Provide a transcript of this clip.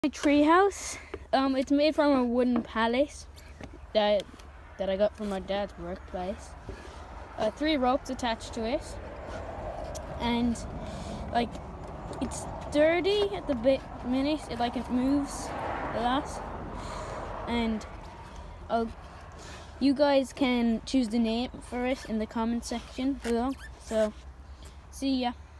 My treehouse. It's made from a wooden pallet that I got from my dad's workplace. 3 ropes attached to it, and like it's dirty at the minute. It moves a lot, and you guys can choose the name for it in the comment section below. So, see ya.